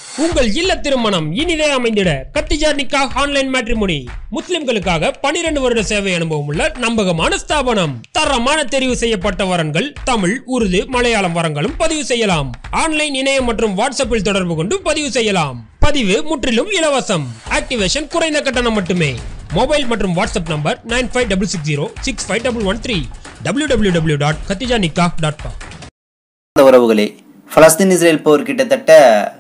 உங்கள் இல்ல திருமணம் இனிதே அமைந்திட கத்திஜா நிக்காஹ் ஆன்லைன் மேட்ரிமோனி முஸ்லிம்களுக்காக 12 வருட சேவை அனுபவம் உள்ள நம்பகமான ஸ்தாபனம். தரமான தெரிவு செய்யப்பட்ட வரன்கள் தமிழ், உருது, மலையாளம் வரங்களும் பதிவு செய்யலாம். ஆன்லைன் இணையம் மற்றும் வாட்ஸ்அப்பில் தொடர்பு கொண்டு பதிவு செய்யலாம். பதிவு முற்றிலும் இலவசம். ஆக்டிவேஷன் குறைந்த கட்டணம் மட்டுமே. மொபைல் மற்றும் வாட்ஸ்அப் நம்பர் 9566065113 www.khatijanikah.com. உறவுகளே, பலஸ்தீன் இஸ்ரேல் போர் கிட்டத்தட்ட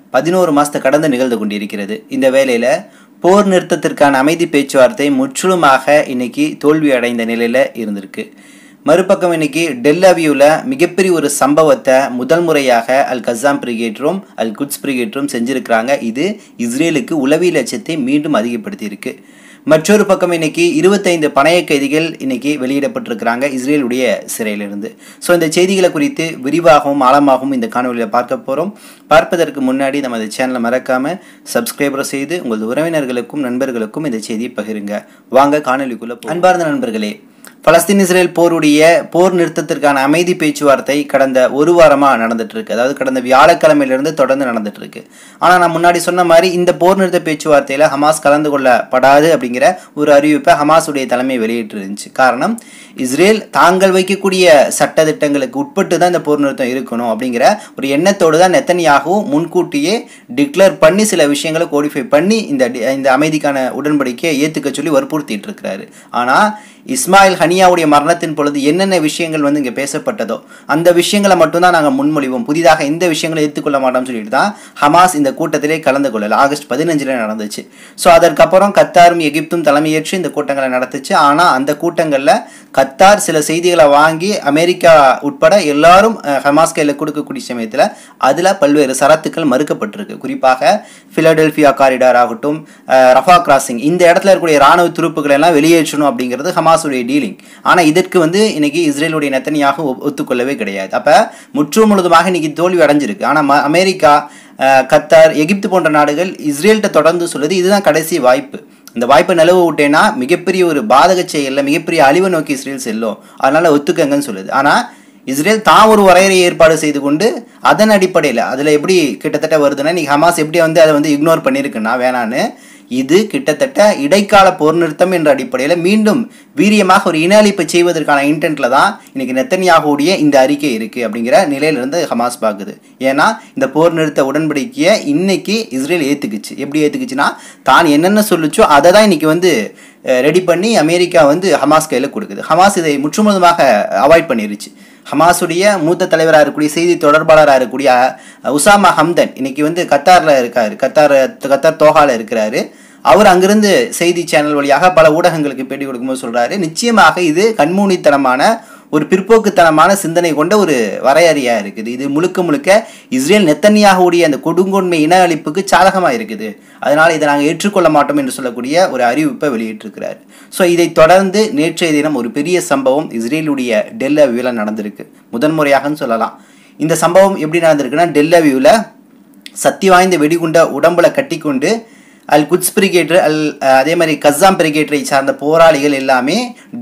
11 மாசத்தை கடந்து நிகழ்ந்து கொண்டிருக்கிறது. இந்த வேளையில போர் நிறுத்தத்திற்கான அமைதி பேச்சுவார்த்தை முற்றிலுமாக இன்னைக்கு தோல்வி அடைந்த நிலையில இருந்திருக்கு. மறுபக்கம் இன்னைக்கு டெல் அவிவ்ல மிகப்பெரிய ஒரு சம்பவத்தை முதல் முறையாக அல் கஸாம் பிரிகேட்டரும் அல் குட்ஸ் பிரிகேட்டரும் செஞ்சிருக்கிறாங்க. இது இஸ்ரேலுக்கு உளவியல் அச்சத்தை மீண்டும் அதிகப்படுத்தி இருக்கு. மற்றொரு பக்கம் இன்னைக்கு 25 பணைய கைதிகள் இன்னைக்கு வெளியிடப்பட்டிருக்கிறாங்க இஸ்ரேலுடைய சிறையிலிருந்து. ஸோ இந்த செய்திகளை குறித்து விரிவாகவும் ஆழமாகவும் இந்த காணொலியில் பார்க்க போகிறோம். பார்ப்பதற்கு முன்னாடி நம்ம இந்த சேனலை மறக்காம சப்ஸ்கிரைபர் செய்து உங்களது உறவினர்களுக்கும் நண்பர்களுக்கும் இந்த செய்தியை பகிருங்க. வாங்க காணொலிக்குள்ள. அன்பார்ந்த நண்பர்களே, பலஸ்தீன் இஸ்ரேல் போர் நிறுத்தத்திற்கான அமைதி பேச்சுவார்த்தை கடந்த ஒரு வாரமாக நடந்துட்டு இருக்கு. அதாவது கடந்த வியாழக்கிழமையிலிருந்து தொடர்ந்து நடந்துட்டு இருக்கு. ஆனால் நான் முன்னாடி சொன்ன மாதிரி இந்த போர் நிறுத்த பேச்சுவார்த்தையில் ஹமாஸ் கலந்து கொள்ளப்படாது அப்படிங்கிற ஒரு அறிவிப்பை ஹமாஸுடைய தலைமை வெளியிட்டு இருந்துச்சு. காரணம், இஸ்ரேல் தாங்கள் வைக்கக்கூடிய சட்ட திட்டங்களுக்கு உட்பட்டு தான் இந்த போர் நிறுத்தம் இருக்கணும் அப்படிங்கிற ஒரு எண்ணத்தோடு தான் நெத்தன்யாகு முன்கூட்டியே டிக்ளேர் பண்ணி சில விஷயங்களை கோடிஃபை பண்ணி இந்த அமைதிக்கான உடன்படிக்கையை ஏற்றுக்க சொல்லி வற்புறுத்திட்டு இருக்கிறாரு. ஆனால் இஸ்மாயில் ஹனியாவுடைய மரணத்தின் பொழுது என்னென்ன விஷயங்கள் இங்கே பேசப்பட்டதோ அந்த விஷயங்களை மட்டும்தான் நாங்கள் முன்மொழிவோம், புதிதாக இந்த விஷயங்களை ஏற்றுக்கொள்ள மாட்டோம்னு சொல்லிட்டு தான் ஹமாஸ் இந்த கூட்டத்திலே கலந்து கொள்ளல. ஆகஸ்ட் 15 நடந்துச்சு. ஸோ அதற்கப்புறம் கத்தாரும் எகிப்தும் தலைமையேற்று இந்த கூட்டங்களை நடத்துச்சு. ஆனால் அந்த கூட்டங்களில் கத்தார் சில செய்திகளை வாங்கி அமெரிக்கா உட்பட எல்லாரும் ஹமாஸ் கையில் கொடுக்கக்கூடிய சமயத்தில் அதில் பல்வேறு சரத்துக்கள் மறுக்கப்பட்டிருக்கு. குறிப்பாக பிலடெல்பியா காரிடார் ஆகட்டும், ரஃபா கிராசிங், இந்த இடத்துல இருக்கக்கூடிய இராணுவ துருப்புகளை எல்லாம் வெளியேற்றணும் அப்படிங்கிறது ஹமாஸுடைய டீலிங். ஆனால் இதற்கு இன்றைக்கி இஸ்ரேலுடைய நெத்தன்யாகு ஒத்துக்கொள்ளவே கிடையாது. அப்போ முழுவதுமாக இன்றைக்கி தோல்வி அடைஞ்சிருக்கு. ஆனால் அமெரிக்கா, கத்தார், எகிப்து போன்ற நாடுகள் இஸ்ரேல்கிட்ட தொடர்ந்து சொல்லுது இதுதான் கடைசி வாய்ப்பு, இந்த வாய்ப்பை நிலவு விட்டேன்னா மிகப்பெரிய ஒரு பாதக செயலில் மிகப்பெரிய அழிவை நோக்கி இஸ்ரேல் செல்லும், அதனால ஒத்துக்கங்கன்னு சொல்லுது. ஆனால் இஸ்ரேல் தான் ஒரு வரையறை ஏற்பாடு செய்து கொண்டு அதன் அடிப்படையில் அதில் எப்படி கிட்டத்தட்ட வருதுன்னா, இன்னைக்கு ஹமாஸ் எப்படி அதை இக்னோர் பண்ணியிருக்குன்னா வேணான்னு, இது கிட்டத்தட்ட இடைக்கால போர் நிறுத்தம் என்ற அடிப்படையில் மீண்டும் வீரியமாக ஒரு இன அழிப்பை செய்வதற்கான இன்டென்ட்ல தான் இன்னைக்கு நெத்தன்யாகுடைய இந்த அறிக்கை இருக்குது அப்படிங்கிற நிலையிலிருந்து ஹமாஸ் பார்க்குது. ஏன்னா இந்த போர் நிறுத்த உடன்படிக்கையை இன்னைக்கு இஸ்ரேல் ஏற்றுக்குச்சு. எப்படி ஏற்றுக்குச்சுன்னா, தான் என்னென்ன சொல்லிச்சோ அதை தான் இன்னைக்கு ரெடி பண்ணி அமெரிக்கா ஹமாஸ் கையில் கொடுக்குது. ஹமாஸ் இதை முற்றுமுழுதாக அவாய்ட் பண்ணிருச்சு. ஹமாஸுடைய மூத்த தலைவராக இருக்கக்கூடிய செய்தி தொடர்பாளராக இருக்கக்கூடிய உசாமா ஹம்தன் இன்னைக்கு கத்தாரில் இருக்காரு, கத்தார் தோஹாவில் இருக்கிறாரு. அவர் அங்கிருந்து செய்தி சேனல் வழியாக பல ஊடகங்களுக்கு பேட்டி கொடுக்கும்போது சொல்றாரு, நிச்சயமாக இது கண்மூனித்தனமான ஒரு பிற்போக்குத்தனமான சிந்தனை கொண்ட ஒரு வரையறையா இருக்குது. இது முழுக்க இஸ்ரேல் நெத்தன்யாகுடைய அந்த கொடுங்கொன்மை இன அழிப்புக்கு சாதகமாக இருக்குது. அதனால இதை நாங்கள் ஏற்றுக்கொள்ள மாட்டோம் என்று சொல்லக்கூடிய ஒரு அறிவிப்பை வெளியிட்டிருக்கிறார். ஸோ இதை தொடர்ந்து நேற்றைய தினம் ஒரு பெரிய சம்பவம் இஸ்ரேலுடைய டெல் அவிவ்ல நடந்திருக்கு. முதன்முறையாகன்னு சொல்லலாம். இந்த சம்பவம் எப்படி நடந்திருக்குன்னா, டெல் அவிவ்ல சக்தி வாய்ந்த வெடிகுண்ட உடம்புல கட்டிக்கொண்டு அல் குட்ஸ் பிரிகேட்டர் அதே மாதிரி கஸாம் பிரிகேட்டரை சார்ந்த போராளிகள் எல்லாமே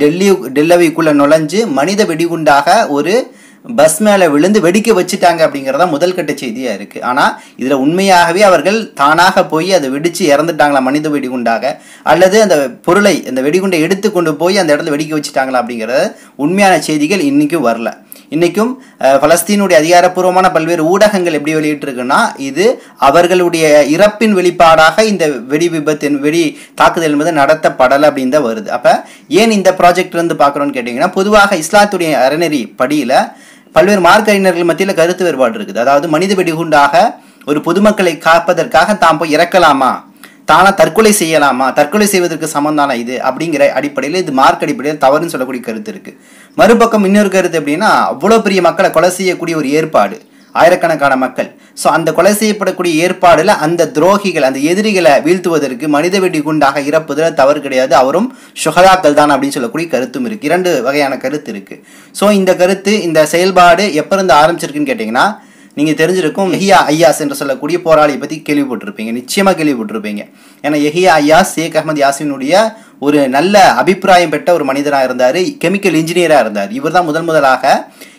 டெல் அவிவ்க்குள்ள நுழைஞ்சு மனித வெடிகுண்டாக ஒரு பஸ் மேலே விழுந்து வெடிக்க வச்சுட்டாங்க அப்படிங்கிறதா முதல் கட்ட செய்தியாக இருக்குது. ஆனால் இதில் உண்மையாகவே அவர்கள் தானாக போய் அதை வெடித்து இறந்துட்டாங்களா மனித வெடிகுண்டாக, அல்லது அந்த பொருளை அந்த வெடிகுண்டை எடுத்து கொண்டு போய் அந்த இடத்துல வெடிக்க வச்சுட்டாங்களா அப்படிங்கிறத உண்மையான செய்திகள் இன்றைக்கும் வரல. இன்றைக்கும் பலஸ்தீனுடைய அதிகாரப்பூர்வமான பல்வேறு ஊடகங்கள் எப்படி வெளியிட்டிருக்குன்னா, இது அவர்களுடைய இறப்பின் வெளிப்பாடாக இந்த வெடி தாக்குதல் என்பது நடத்தப்படலை அப்படின்னு தான் வருது. அப்போ ஏன் இந்த ப்ராஜெக்ட் பார்க்குறோன்னு கேட்டிங்கன்னா, பொதுவாக இஸ்லாத்துடைய அறநெறி படியில் பல்வேறு மார்க்க அறிஞர்கள் மத்தியில் கருத்து வேறுபாடு இருக்குது. அதாவது மனித வெடிகுண்டாக ஒரு பொதுமக்களை காப்பதற்காக தாம் போய் இறக்கலாமா, தானா தற்கொலை செய்யலாமா, தற்கொலை செய்வதற்கு சமந்தானா இது அப்படிங்கிற அடிப்படையில் இது மார்க் அடிப்படையில் தவறுன்னு சொல்லக்கூடிய கருத்து இருக்கு. மறுபக்கம் இன்னொரு கருத்து எப்படின்னா, அவ்வளோ பெரிய மக்களை கொலை செய்யக்கூடிய ஒரு ஏற்பாடு, ஆயிரக்கணக்கான மக்கள், ஸோ அந்த கொலை செய்யப்படக்கூடிய ஏற்பாடுல அந்த துரோகிகள் அந்த எதிரிகளை வீழ்த்துவதற்கு மனித வெடி குண்டாக இறப்புதில் தவறு கிடையாது, அவரும் சுகதாக்கள் தான் அப்படின்னு சொல்லக்கூடிய கருத்தும் இருக்கு. 2 வகையான கருத்து இருக்கு. ஸோ இந்த கருத்து இந்த செயல்பாடு எப்போ இருந்து ஆரம்பிச்சிருக்குன்னு கேட்டிங்கன்னா, நீங்கள் தெரிஞ்சிருக்கும் எஹியா ஐயாஸ் என்று சொல்லக்கூடிய போராளியை பற்றி கேள்விப்பட்டிருப்பீங்க, நிச்சயமாக கேள்விப்பட்டிருப்பீங்க. ஏன்னா எஹியா ஐயாஸ் ஷேக் அஹமது யாசினுடைய ஒரு நல்ல அபிப்பிராயம் பெற்ற ஒரு மனிதராக இருந்தார், கெமிக்கல் இன்ஜினியராக இருந்தார். இவர் தான் முதலாக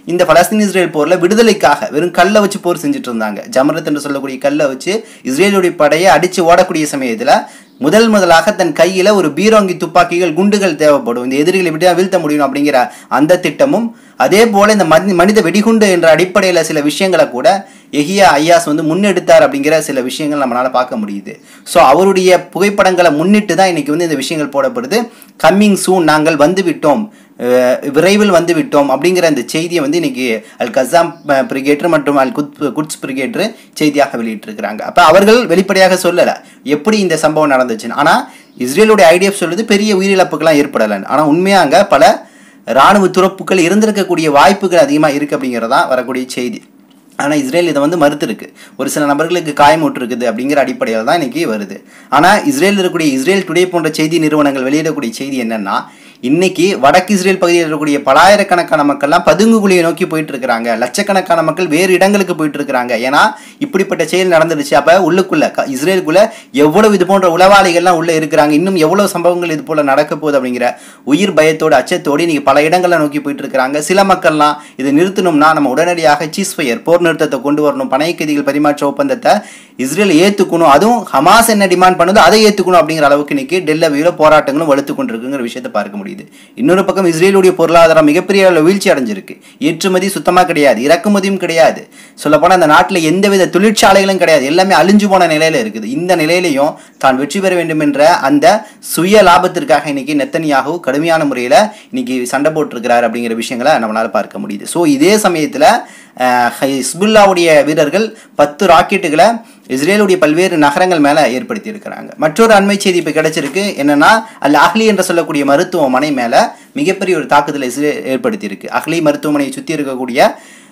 இந்த பலஸ்தீன் இஸ்ரேல் போர்ல விடுதலைக்காக வெறும் கல்லை வச்சு போர் செஞ்சுட்டு இருந்தாங்க. ஜமரத் என்று சொல்லக்கூடிய கல்லை வச்சு இஸ்ரேலுடைய படையை அடிச்சு ஓடக்கூடிய சமயத்துல முதலாக தன் கையில ஒரு பீரோங்கி துப்பாக்கிகள் குண்டுகள் தேவைப்படும், இந்த எதிரிகளை விட்டு வீழ்த்த முடியும் அப்படிங்கிற அந்த திட்டமும், அதே போல இந்த மனித வெடிகுண்டு என்ற அடிப்படையில் சில விஷயங்களை கூட எஹியா ஐயாஸ் முன்னெடுத்தார் அப்படிங்கிற சில விஷயங்கள் நம்மளால பார்க்க முடியுது. ஸோ அவருடைய புகைப்படங்களை முன்னிட்டு தான் இன்னைக்கு இந்த விஷயங்கள் போடப்படுது. கம்மிங் சூன், நாங்கள் வந்து விட்டோம், விரைவில் வந்து விட்டோம் அப்படிங்கிற அந்த செய்தியை இன்னைக்கு அல் கசாம் பிரிகேட்டர் மற்றும் அல் குட்ஸ் பிரிகேட்டர் செய்தியாக வெளியிட்டிருக்கிறாங்க. அப்போ அவர்கள் வெளிப்படையாக சொல்லலை எப்படி இந்த சம்பவம் நடந்துச்சுன்னு. ஆனால் இஸ்ரேலுடைய ஐடிஎஃப் சொல்லுது பெரிய உயிரிழப்புகள்லாம் ஏற்படலைன்னு. ஆனால் உண்மையாக அங்கே பல இராணுவ துறப்புகள் இருந்திருக்கக்கூடிய வாய்ப்புகள் அதிகமாக இருக்குது அப்படிங்கிறதான் வரக்கூடிய செய்தி. ஆனால் இஸ்ரேல் இதை மறுத்திருக்கு. ஒரு சில நபர்களுக்கு காயமுற்றிருக்குது அப்படிங்கிற அடிப்படையில் தான் இன்னைக்கு வருது. ஆனால் இஸ்ரேல் இருக்கக்கூடிய இஸ்ரேல் டுடே போன்ற செய்தி நிறுவனங்கள் வெளியிடக்கூடிய செய்தி என்னன்னா, இன்னைக்கு வடக்கு இஸ்ரேல் பகுதியில் இருக்கக்கூடிய பலாயிரக்கணக்கான மக்கள்லாம் பதுங்கு குழியை நோக்கி போயிட்டு இருக்கிறாங்க, லட்சக்கணக்கான மக்கள் வேறு இடங்களுக்கு போயிட்டு இருக்கிறாங்க. ஏன்னா இப்படிப்பட்ட செயல் நடந்துடுச்சு. அப்போ உள்ளுக்குள்ள இஸ்ரேலுக்குள்ள எவ்வளவு இது போன்ற உளவாளிகள்லாம் உள்ள இருக்கிறாங்க, இன்னும் எவ்வளவு சம்பவங்கள் இது போல நடக்க போகுது அப்படிங்கிற உயிர் பயத்தோடு அச்சத்தோடு இன்னைக்கு பல இடங்களை நோக்கி போயிட்டு இருக்கிறாங்க. சில மக்கள்லாம் இதை நிறுத்தணும்னா நம்ம உடனடியாக சீஸ்ஃபயர் போர் நிறுத்தத்தை கொண்டு வரணும், பணை கைதிகள் பரிமாற்ற ஒப்பந்தத்தை இஸ்ரேல் ஏற்றுக்கணும், அதுவும் ஹமாஸ் என்ன டிமாண்ட் பண்ணுதோ அதை ஏற்றுக்கணும் அப்படிங்கிற அளவுக்கு இன்னைக்கு டெல் அவிவ்ல போராட்டங்களும் வலுத்து கொண்டிருக்குங்கிற விஷயத்தை பார்க்க முடியுது. இன்னொரு பக்கம் இஸ்ரேலுடைய பொருளாதாரம் மிகப்பெரிய அளவில் வீழ்ச்சி அடைஞ்சிருக்கு. ஏற்றுமதி சுத்தமாக கிடையாது, இறக்குமதியும் கிடையாது. சொல்லப்போனால் அந்த நாட்டில் எந்தவித தொழிற்சாலைகளும் கிடையாது, எல்லாமே அழிஞ்சு போன நிலையில இருக்குது. இந்த நிலையிலையும் தான் வெற்றி பெற வேண்டும் என்ற அந்த சுய லாபத்திற்காக இன்னைக்கு நெத்தனியாகு கடுமையான முறையில் இன்னைக்கு சண்டை போட்டிருக்கிறார் அப்படிங்கிற விஷயங்களை நம்மளால பார்க்க முடியுது. ஸோ இதே சமயத்தில் ஹிஸ்புல்லாவுடைய வீரர்கள் 10 ராக்கெட்டுகளை இஸ்ரேலுடைய பல்வேறு நகரங்கள் மேலே ஏற்படுத்தி இருக்கிறாங்க. மற்றொரு அண்மை செய்தி இப்போ கிடைச்சிருக்கு. என்னன்னா, அல் அஹ்லி என்று சொல்லக்கூடிய மருத்துவமனை மேலே மிகப்பெரிய ஒரு தாக்குதலை இஸ்ரேல் ஏற்படுத்தியிருக்கு. அஹ்லி மருத்துவமனையை சுற்றி இருக்கக்கூடிய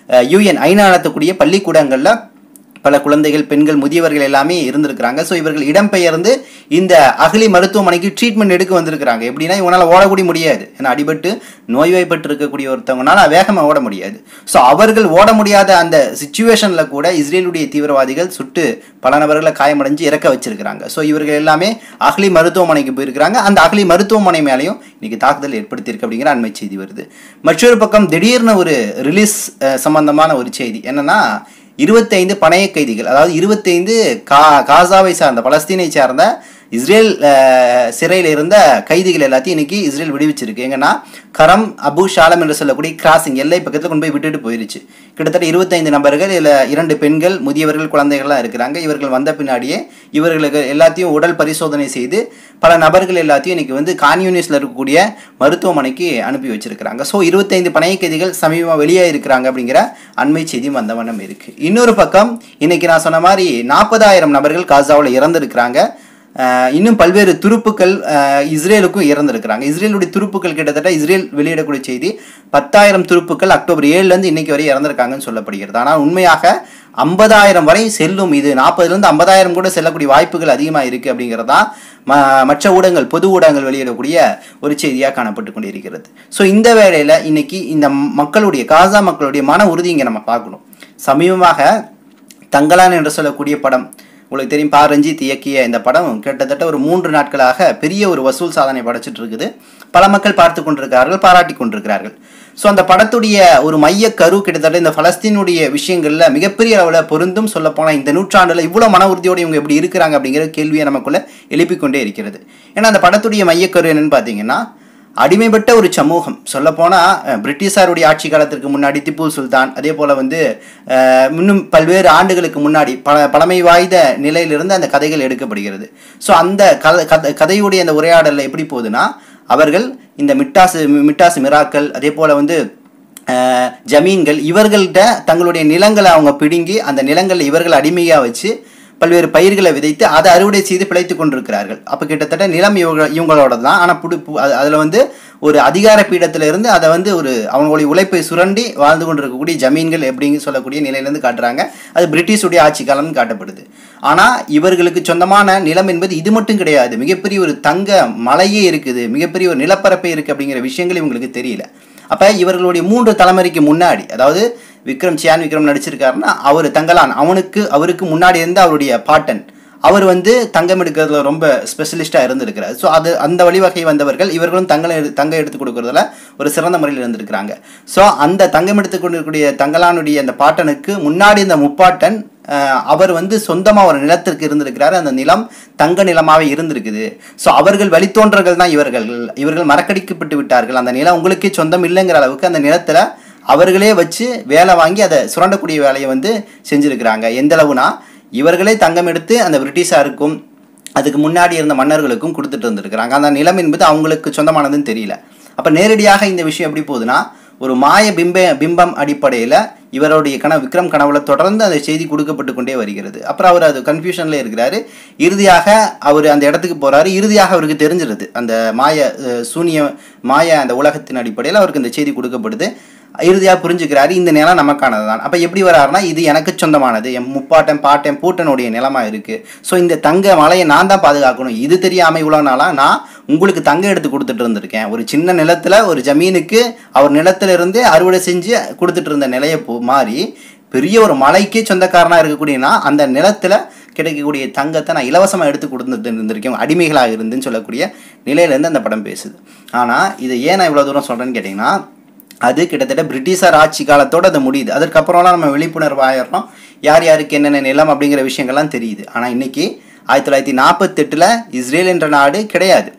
UN ஐநா நடத்தக்கூடிய பள்ளிக்கூடங்களில் பல குழந்தைகள், பெண்கள், முதியவர்கள் எல்லாமே இருந்திருக்கிறாங்க. ஸோ இவர்கள் இடம்பெயர்ந்து இந்த அஹ்லி மருத்துவமனைக்கு ட்ரீட்மெண்ட் எடுக்க வந்திருக்கிறாங்க. எப்படின்னா, இவங்களால் ஓடக்கூட முடியாது, ஏன்னா அடிபட்டு நோய்வாய்ப்பட்டு இருக்கக்கூடிய ஒருத்தவங்கனால வேகமாக ஓட முடியாது. ஸோ அவர்கள் ஓட முடியாத அந்த சிச்சுவேஷனில் கூட இஸ்ரேலுடைய தீவிரவாதிகள் சுட்டு பல நபர்களை காயமடைஞ்சு இறக்க வச்சிருக்கிறாங்க. ஸோ இவர்கள் எல்லாமே அஹ்லி மருத்துவமனைக்கு போயிருக்கிறாங்க. அந்த அஹ்லி மருத்துவமனை மேலேயும் இன்னைக்கு தாக்குதல் ஏற்படுத்தியிருக்கு அப்படிங்கிற அண்மை செய்தி வருது. மற்றொரு பக்கம் திடீர்னு ஒரு ரிலீஸ் சம்பந்தமான ஒரு செய்தி என்னன்னா, 25 பணைய கைதிகள், அதாவது 25 காசாவை சார்ந்த பலஸ்தீனை சார்ந்த இஸ்ரேல் சிறையில் இருந்த கைதிகள் எல்லாத்தையும் இன்னைக்கு இஸ்ரேல் விடுவிச்சிருக்கு. எங்கன்னா கரம் அபு ஷாலம் என்று சொல்லக்கூடிய கிராசிங் எல்லை பக்கத்தில் கொண்டு போய் விட்டுட்டு போயிருச்சு. கிட்டத்தட்ட 25 நபர்கள், இதில் 2 பெண்கள், முதியவர்கள், குழந்தைகள்லாம் இருக்கிறாங்க. இவர்கள் வந்த பின்னாடியே இவர்களுக்கு எல்லாத்தையும் உடல் பரிசோதனை செய்து பல நபர்கள் எல்லாத்தையும் இன்னைக்கு கான்யூனிஸ்ல இருக்கக்கூடிய மருத்துவமனைக்கு அனுப்பி வச்சிருக்கிறாங்க. ஸோ 25 பணைய கைதிகள் சமீபமாக வெளியே இருக்கிறாங்க அப்படிங்கிற அண்மை செய்தியும் வந்த வண்ணம் இருக்கு. இன்னொரு பக்கம் இன்னைக்கு நான் சொன்ன மாதிரி 40,000 நபர்கள் காசாவில் இறந்திருக்கிறாங்க. இன்னும் பல்வேறு துருப்புக்கள் இஸ்ரேலுக்கும் இறந்திருக்கிறாங்க. இஸ்ரேலுடைய துருப்புக்கள் கிட்டத்தட்ட இஸ்ரேல் வெளியிடக்கூடிய செய்தி 10,000 துருப்புக்கள் அக்டோபர் 7 இன்னைக்கு வரை இறந்திருக்காங்கன்னு சொல்லப்படுகிறது. ஆனால் உண்மையாக 50,000 வரை செல்லும். இது 40,000 50,000 கூட செல்லக்கூடிய வாய்ப்புகள் அதிகமாக இருக்கு அப்படிங்கிறதா மற்ற ஊடகங்கள், பொது ஊடகங்கள் வெளியிடக்கூடிய ஒரு செய்தியாக காணப்பட்டு கொண்டிருக்கிறது. ஸோ இந்த வேளையில் இன்னைக்கு இந்த மக்களுடைய, காசா மக்களுடைய மன உறுதி இங்கே நம்ம பார்க்கணும். சமீபமாக தங்கலான் என்று சொல்லக்கூடிய படம், உங்களுக்கு தெரியும், பா ரஞ்சித் இயக்கிய இந்த படம் கிட்டத்தட்ட ஒரு 3 நாட்களாக பெரிய ஒரு வசூல் சாதனை படைச்சிட்டு இருக்குது. பல மக்கள் பார்த்து கொண்டிருக்கிறார்கள், பாராட்டி கொண்டிருக்கிறார்கள். ஸோ அந்த படத்துடைய ஒரு மைய கரு கிட்டத்தட்ட இந்த பலஸ்தீனுடைய விஷயங்களில் மிகப்பெரிய அளவில் பொருந்தும். சொல்லப்போனால் இந்த நூற்றாண்டில் இவ்வளோ மன உறுதியோடு இவங்க எப்படி இருக்கிறாங்க அப்படிங்கிற கேள்வியை நமக்குள்ள எழுப்பிக்கொண்டே இருக்கிறது. ஏன்னா அந்த படத்துடைய மையக்கரு என்னன்னு பார்த்தீங்கன்னா, அடிமைப்பட்ட ஒரு சமூகம். சொல்லப்போனால் பிரிட்டிஷாருடைய ஆட்சி காலத்திற்கு முன்னாடி திப்பு சுல்தான், அதே போல் இன்னும் பல்வேறு ஆண்டுகளுக்கு முன்னாடி பழமை வாய்ந்த நிலையிலிருந்து அந்த கதைகள் எடுக்கப்படுகிறது. ஸோ அந்த கதையுடைய அந்த உரையாடலில் எப்படி போகுதுன்னா, அவர்கள் இந்த மிட்டாசு மிராக்கள், அதே போல் ஜமீன்கள், இவர்கள்ட்ட தங்களுடைய நிலங்களை அவங்க பிடுங்கி அந்த நிலங்களில் இவர்கள் அடிமையாக வச்சு பல்வேறு பயிர்களை விதைத்து அதை அறுவடை செய்து பிழைத்து கொண்டிருக்கிறார்கள். அப்போ கிட்டத்தட்ட நிலம் இவங்களோட தான். ஆனால் அதில் ஒரு அதிகார பீடத்திலிருந்து அதை ஒரு அவங்களுடைய உழைப்பை சுரண்டி வாழ்ந்து கொண்டிருக்கக்கூடிய ஜமீன்கள் எப்படின்னு சொல்லக்கூடிய நிலையிலேருந்து காட்டுறாங்க. அது பிரிட்டிஷுடைய ஆட்சி காலம்னு காட்டப்படுது. ஆனால் இவர்களுக்கு சொந்தமான நிலம் என்பது இது மட்டும் கிடையாது, மிகப்பெரிய ஒரு தங்க மலையே இருக்குது, மிகப்பெரிய ஒரு நிலப்பரப்பே இருக்குது அப்படிங்கிற விஷயங்கள் இவங்களுக்கு தெரியல. அப்போ இவர்களுடைய 3 தலைமுறைக்கு முன்னாடி, அதாவது சியான் விக்ரம் நடிச்சிருக்காருன்னா அவர் தங்கலான், அவருக்கு முன்னாடி இருந்து அவருடைய பாட்டன், அவர் வந்து தங்கம் எடுக்கிறதுல ரொம்ப ஸ்பெஷலிஸ்டாக இருந்திருக்கிறார். ஸோ அந்த வழிவகை வந்தவர்கள் இவர்களும் தங்கம் எடுத்து கொடுக்கறதுல ஒரு சிறந்த முறையில் இருந்திருக்கிறாங்க. ஸோ அந்த தங்கம் எடுத்து கொண்டிருக்கக்கூடிய தங்கலானுடைய அந்த பாட்டனுக்கு முன்னாடி இந்த முப்பாட்டன் அவர் வந்து சொந்தமாக ஒரு நிலத்திற்கு இருந்திருக்கிறாரு. அந்த நிலம் தங்க நிலமாகவே இருந்திருக்குது. ஸோ அவர்கள் வழித்தோன்றர்கள் தான் இவர்கள் மறக்கடிக்கப்பட்டு விட்டார்கள். அந்த நிலம் உங்களுக்கே சொந்தம் இல்லைங்கிற அளவுக்கு அந்த நிலத்தில் அவர்களே வச்சு வேலை வாங்கி அதை சுரண்டக்கூடிய வேலையை வந்து செஞ்சுருக்கிறாங்க. எந்த அளவுனா இவர்களே தங்கம் எடுத்து அந்த பிரிட்டிஷாருக்கும் அதுக்கு முன்னாடி இருந்த மன்னர்களுக்கும் கொடுத்துட்டு இருந்திருக்கிறாங்க. அந்த நிலம் என்பது அவங்களுக்கு சொந்தமானதுன்னு தெரியல. அப்போ நேரடியாக இந்த விஷயம் எப்படி போகுதுன்னா, ஒரு மாய பிம்பம் அடிப்படையில் இவருடைய விக்ரம் கனவுல தொடர்ந்து அந்த செய்தி கொடுக்கப்பட்டு கொண்டே வருகிறது. அப்புறம் அவர் அது கன்ஃபியூஷன்ல இருக்கிறாரு. இறுதியாக அவர் அந்த இடத்துக்கு போறாரு. இறுதியாக அவருக்கு தெரிஞ்சிருது அந்த மாய அந்த உலகத்தின் அடிப்படையில் அவருக்கு இந்த செய்தி கொடுக்கப்படுது. இறுதியாக புரிஞ்சுக்கிறாரு இந்த நிலம் நமக்கானது தான். அப்போ எப்படி வராருன்னா, இது எனக்கு சொந்தமானது, என் முப்பாட்டன் பாட்டன் பூட்டனுடைய நிலமா இருக்கு. ஸோ இந்த தங்க மலையை நான் தான் பாதுகாக்கணும். இது தெரியாமல் இவ்வளோ நாளாக நான் உங்களுக்கு தங்கம் எடுத்து கொடுத்துட்டு இருந்திருக்கேன். ஒரு சின்ன நிலத்தில் ஒரு ஜமீனுக்கு அவர் நிலத்திலிருந்து அறுவடை செஞ்சு கொடுத்துட்டு இருந்த நிலையை மாறி பெரிய ஒரு மலைக்கே சொந்தக்காரனாக இருக்கக்கூடியனா அந்த நிலத்தில் கிடைக்கக்கூடிய தங்கத்தை நான் இலவசமாக எடுத்து கொடுத்துட்டு இருந்திருக்கேன், அடிமைகளாக இருந்துன்னு சொல்லக்கூடிய நிலையிலேருந்து அந்த படம் பேசுது. ஆனால் இதை ஏன் நான் இவ்வளோ தூரம் சொல்கிறேன்னு கேட்டிங்கன்னா, அது கிட்டத்தட்ட பிரிட்டிஷார் ஆட்சி காலத்தோடு அது முடியுது. அதுக்கப்புறம்லாம் நம்ம விழிப்புணர்வு ஆயிடுறோம், யார் யாருக்கு என்னென்ன நிலம் அப்படிங்கிற விஷயங்கள்லாம் தெரியுது. ஆனால் இன்றைக்கி 1948 இஸ்ரேல் என்ற நாடு கிடையாது.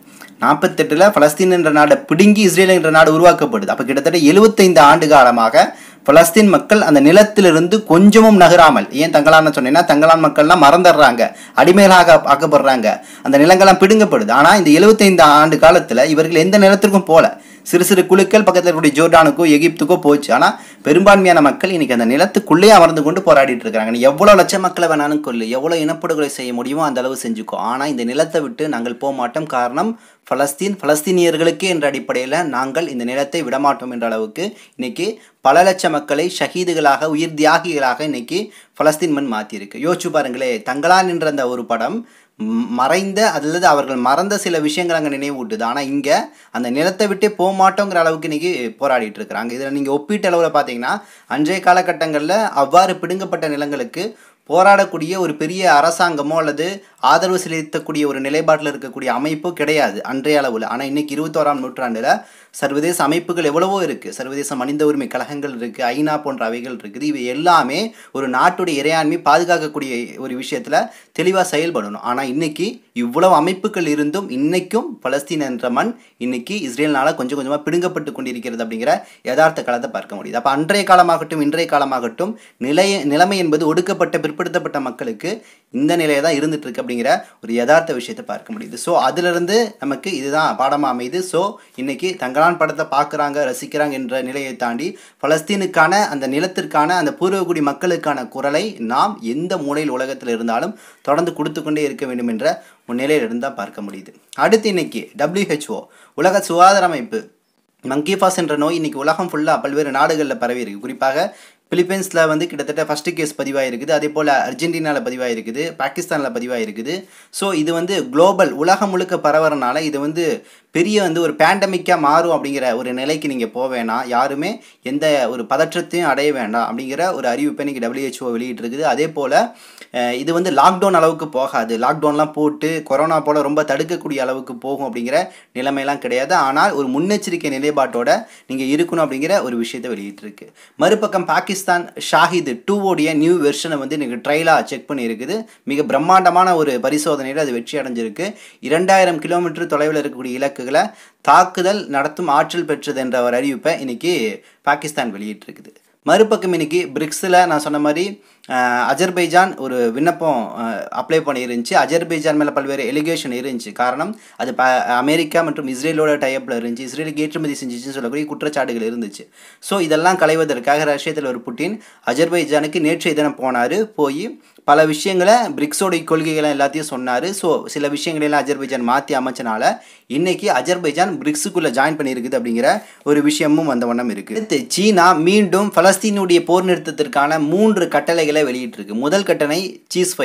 48 பலஸ்தீன் என்ற நாடை பிடுங்கி இஸ்ரேல் என்ற நாடு உருவாக்கப்படுது. அப்போ கிட்டத்தட்ட 75 ஆண்டு காலமாக பலஸ்தீன் மக்கள் அந்த நிலத்திலிருந்து கொஞ்சமும் நகராமல், ஏன் தங்கலான்னு சொன்னீங்கன்னா தங்கலான் மக்கள்லாம் மறந்துடுறாங்க, அடிமைகளாக ஆக்கப்படுறாங்க, அந்த நிலங்கள்லாம் பிடுங்கப்படுது. ஆனால் இந்த 75 ஆண்டு காலத்தில் இவர்கள் எந்த நிலத்திற்கும் போல, சிறு சிறு குழுக்கள் பக்கத்தில் இருக்கக்கூடிய ஜோர்டானுக்கோ எகிப்துக்கோ போச்சு. ஆனால் பெரும்பான்மையான மக்கள் இன்னைக்கு அந்த நிலத்துக்குள்ளேயே அமர்ந்து கொண்டு போராடிட்டு இருக்காங்க. நீ எவ்வளோ லட்சம் மக்களை வேணாலும் கொள்ளு, எவ்வளோ இனப்படுகொலை செய்ய முடியுமோ அந்த அளவு செஞ்சுக்கோ, ஆனால் இந்த நிலத்தை விட்டு நாங்கள் போக மாட்டோம். காரணம் பலஸ்தீனியர்களுக்கு என்ற அடிப்படையில் நாங்கள் இந்த நிலத்தை விடமாட்டோம் என்ற அளவுக்கு இன்னைக்கு பல லட்சம் மக்களை ஷஹீதுகளாக, உயிர் தியாகிகளாக இன்னைக்கு பலஸ்தீன் மண் மாற்றியிருக்கு. யோசிச்சு பாருங்களே, தங்கலான் என்ற அந்த ஒரு படம் மறைந்த அல்லது அவர்கள் மறந்த சில விஷயங்கள் அங்கே நினைவூட்டுது. ஆனால் இங்கே அந்த நிலத்தை விட்டே போக மாட்டோங்கிற அளவுக்கு இன்றைக்கி போராடிட்டு இருக்கிறாங்க. இதில் நீங்கள் ஒப்பீட்டு அளவில் பார்த்தீங்கன்னா, அன்றைய காலகட்டங்களில் அவ்வாறு பிடுங்கப்பட்ட நிலங்களுக்கு போராடக்கூடிய ஒரு பெரிய அரசாங்கமோ அல்லது ஆதரவு செலுத்தக்கூடிய ஒரு நிலைப்பாட்டில் இருக்கக்கூடிய அமைப்போ கிடையாது அன்றைய அளவில். ஆனால் இன்றைக்கி 21ஆம் நூற்றாண்டில் சர்வதேச அமைப்புகள் எவ்வளவோ இருக்குது. சர்வதேச மனித உரிமை கழகங்கள் இருக்குது, ஐநா போன்ற அவைகள் இருக்குது. இவை எல்லாமே ஒரு நாட்டுடைய இறையாண்மை பாதுகாக்கக்கூடிய ஒரு விஷயத்தில் தெளிவாக செயல்படணும். ஆனால் இன்றைக்கி இவ்வளவு அமைப்புகள் இருந்தும் இன்றைக்கும் பலஸ்தீன் என்ற மண் இன்றைக்கி இஸ்ரேல்னால் கொஞ்சம் கொஞ்சமாக பிடுங்கப்பட்டு கொண்டிருக்கிறது அப்படிங்கிற யதார்த்த காலத்தை பார்க்க முடியுது. அப்போ அன்றைய காலமாகட்டும் இன்றைய காலமாகட்டும் நிலைமை என்பது ஒடுக்கப்பட்ட பிற்படுத்தப்பட்ட மக்களுக்கு இந்த நிலையை தான் இருந்துட்டு இருக்கு அப்படிங்கிற ஒரு யதார்த்த விஷயத்தை பார்க்க முடியுது. ஸோ அதிலிருந்து நமக்கு இதுதான் பாடமாக அமையுது. ஸோ இன்னைக்கு தங்கலான் படத்தை பார்க்குறாங்க, ரசிக்கிறாங்க என்ற நிலையை தாண்டி பலஸ்தீனுக்கான அந்த நிலத்திற்கான அந்த பூர்வகுடி மக்களுக்கான குரலை நாம் எந்த மூலையில் உலகத்தில் இருந்தாலும் தொடர்ந்து கொடுத்து கொண்டே இருக்க வேண்டும் என்ற ஒரு நிலையிலிருந்து தான் பார்க்க முடியுது. அடுத்து இன்னைக்கு WHO உலக சுகாதார அமைப்பு மங்கிபாஸ் என்ற நோய் இன்னைக்கு உலகம் ஃபுல்லாக பல்வேறு நாடுகளில் பரவி இருக்குது. குறிப்பாக பிலிப்பைன்ஸில் வந்து கிட்டத்தட்ட ஃபஸ்ட்டு கேஸ் பதிவாயிருக்குது. அதே போல் அர்ஜென்டினாவில் பதிவாயிருக்குது, பாகிஸ்தானில் பதிவாயிருக்குது. ஸோ இது வந்து குளோபல் உலகம் முழுக்க பரவறனால இது வந்து பெரிய வந்து ஒரு பேண்டமிக்காக மாறும் அப்படிங்கிற ஒரு நிலைக்கு நீங்கள் போக வேணாம், யாருமே எந்த ஒரு பதற்றத்தையும் அடைய வேண்டாம் அப்படிங்கிற ஒரு அறிவிப்பை இன்றைக்கி WHO வெளியிட்டிருக்குது. அதே போல் இது வந்து லாக்டவுன் அளவுக்கு போகாது, லாக்டவுன்லாம் போட்டு கொரோனா போல் ரொம்ப தடுக்கக்கூடிய அளவுக்கு போகும் அப்படிங்கிற நிலைமையெல்லாம் கிடையாது. ஆனால் ஒரு முன்னெச்சரிக்கை நிலைப்பாட்டோட நீங்கள் இருக்கணும் அப்படிங்கிற ஒரு விஷயத்தை வெளியிட்டிருக்கு. மறுபக்கம் பாகிஸ்தான் ஷாஹித் 2 நியூ வெர்ஷனை வந்து இன்றைக்கி ட்ரையலாக செக் பண்ணியிருக்குது. மிக பிரம்மாண்டமான ஒரு பரிசோதனையில் அது வெற்றி அடைஞ்சிருக்கு. 2000 கிலோமீட்டர் தொலைவில் இருக்கக்கூடிய இலக்குகளை தாக்குதல் நடத்தும் ஆற்றல் பெற்றது என்ற ஒரு அறிவிப்பை இன்னைக்கு பாகிஸ்தான் வெளியிட்டிருக்குது. மறுபக்கம் இன்னைக்கு பிரிக்ஸில் நான் சொன்ன மாதிரி அஜர்பைஜான் ஒரு விண்ணப்பம் அப்ளை பண்ணியிருந்துச்சு. அஜர்பைஜான் மேலே பல்வேறு எலிகேஷன் இருந்துச்சு. காரணம் அது அமெரிக்கா மற்றும் இஸ்ரேலோட டைப்பில் இருந்துச்சு, இஸ்ரேலுக்கு ஏற்றுமதி செஞ்சிச்சுன்னு சொல்லக்கூடிய குற்றச்சாட்டுகள் இருந்துச்சு. ஸோ இதெல்லாம் களைவதற்காக ரஷ்ய தலைவர் புட்டின் அஜர்பைஜானுக்கு நேற்றைய தினம் போனார். போய் பல விஷயங்களை பிரிக்ஸோடைய கொள்கைகளை எல்லாத்தையும் சொன்னார். ஸோ சில விஷயங்களெல்லாம் அஜர்பைஜான் மாற்றி அமைச்சனால இன்னைக்கு அஜர்பைஜான் பிரிக்ஸுக்குள்ளே ஜாயின் பண்ணியிருக்குது அப்படிங்கிற ஒரு விஷயமும் வந்த வண்ணம் இருக்குது. சீனா மீண்டும் பலஸ்தீனுடைய போர் நிறுத்தத்திற்கான 3 கட்டளைகளை வெளியிட்டிருக்கு. முதல் கட்டளை சீஸ் ஃபயர்,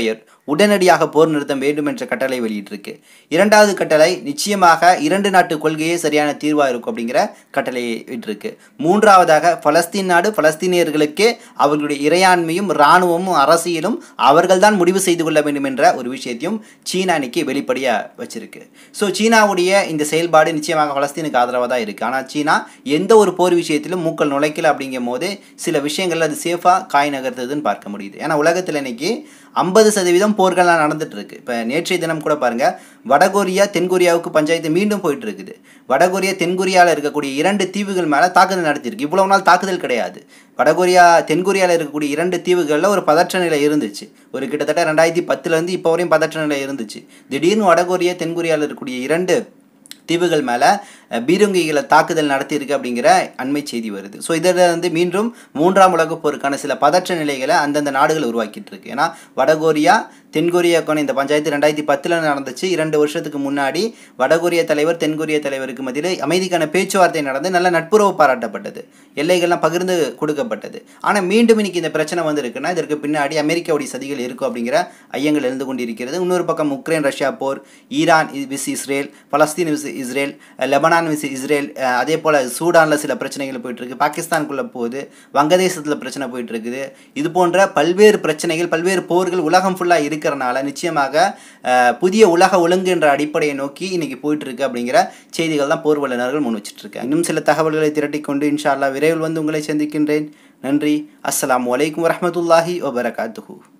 உடனடியாக போர் நிறுத்தம் வேண்டும் என்ற கட்டளை வெளியிட்டிருக்கு. இரண்டாவது கட்டளை நிச்சயமாக 2 நாட்டு கொள்கையே சரியான தீர்வாக இருக்கும் அப்படிங்கிற கட்டளையை விட்டிருக்கு. மூன்றாவதாக பலஸ்தீன் நாடு பலஸ்தீனியர்களுக்கே அவர்களுடைய இறையாண்மையும் இராணுவமும் அரசியலும் அவர்கள்தான் முடிவு செய்து கொள்ள வேண்டும் என்ற ஒரு விஷயத்தையும் சீனா இன்னைக்கு வெளிப்படையாக வச்சிருக்கு. ஸோ சீனாவுடைய இந்த செயல்பாடு நிச்சயமாக பலஸ்தீனுக்கு ஆதரவாக தான் இருக்குது. ஆனால் சீனா எந்த ஒரு போர் விஷயத்திலும் மூக்கள் நுழைக்கல அப்படிங்கும் போது சில விஷயங்கள் அது சேஃபாக காய் நகர்த்துதுன்னு பார்க்க முடியுது. ஏன்னா உலகத்தில் இன்னைக்கு 50% போர்கள்லாம் நடந்துட்டு இருக்கு. இப்போ நேற்றைய தினம் கூட பாருங்க, வடகொரியா தென்கொரியாவுக்கு பஞ்சாயத்து மீண்டும் போயிட்டு இருக்குது. வடகொரியா தென்கொரியாவில் இருக்கக்கூடிய 2 தீவுகள் மேலே தாக்குதல் நடத்தியிருக்கு. இவ்வளவு நாள் தாக்குதல் கிடையாது. வடகொரியா தென்கொரியாவில் இருக்கக்கூடிய 2 தீவுகளில் ஒரு பதற்ற நிலை இருந்துச்சு. ஒரு கிட்டத்தட்ட 2010 இப்போ வரையும் பதற்ற நிலை இருந்துச்சு. திடீர்னு வடகொரியா தென்கொரியாவில் இருக்கக்கூடிய 2 தீவுகள் மேலே பீரங்கிகளை தாக்குதல் நடத்தியிருக்கு அப்படிங்கிற அண்மை செய்தி வருது. ஸோ இதில் மீண்டும் 3ஆம் உலகப் போருக்கான சில பதற்ற நிலைகளை அந்தந்த நாடுகள் உருவாக்கிட்டு இருக்கு. ஏன்னா வடகொரியா தென்கொரியாவுக்கான இந்த பஞ்சாயத்து 2010 நடந்துச்சு. 2 வருஷத்துக்கு முன்னாடி வடகொரிய தலைவர் தென்கொரிய தலைவருக்கு மத்தியில் அமைதிக்கான பேச்சுவார்த்தை நடந்து நல்ல நட்புறவு பாராட்டப்பட்டது, எல்லைகள்லாம் பகிர்ந்து கொடுக்கப்பட்டது. ஆனால் மீண்டும் இன்னைக்கு இந்த பிரச்சனை இருக்குன்னா இதற்கு பின்னாடி அமெரிக்காவுடைய சதிகள் இருக்கும் அப்படிங்கிற ஐயங்கள் எழுந்து கொண்டிருக்கிறது. இன்னொரு பக்கம் உக்ரைன் ரஷ்யா போர், Iran vs Israel, Palestine vs Israel, Lebanon vs Israel, அதே போல் சூடானில் சில பிரச்சனைகள் போயிட்டுருக்கு, பாகிஸ்தானுக்குள்ளே போகுது, வங்கதேசத்தில் பிரச்சனை போயிட்டுருக்குது. இது போன்ற பல்வேறு பிரச்சனைகள் பல்வேறு போர்கள் உலகம் ஃபுல்லாக இருக்கிறனால நிச்சயமாக புதிய உலக ஒழுங்கு என்ற அடிப்படையை நோக்கி இன்னைக்கு போயிட்டு இருக்கு அப்படிங்கிற செய்திகள் தான் போர் வல்லுநர்கள் முன் வச்சுட்டு இருக்காங்க. இன்னும் சில தகவல்களை திரட்டிக்கொண்டு இன்ஷா அல்லாஹ் விரைவில் வந்து உங்களை சந்திக்கின்றேன். நன்றி. அஸ்ஸலாமு அலைக்கும் வரஹ்மத்துல்லாஹி வபரகாத்துஹு.